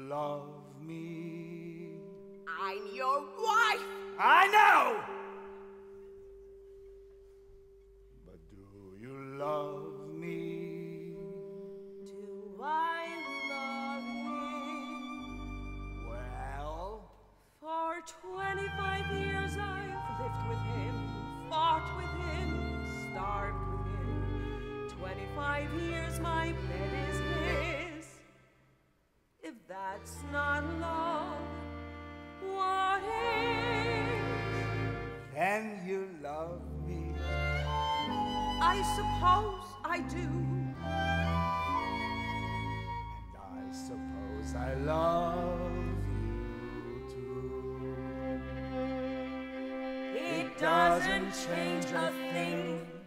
love me? I'm your wife! I know! But do you love me? Do I love him? Well? For 25 years I've lived with him, fought with him, starved with him. 25 years my bed is his. If that's not love, what is? Then you love me. I suppose I do. And I suppose I love you too. It doesn't change a thing.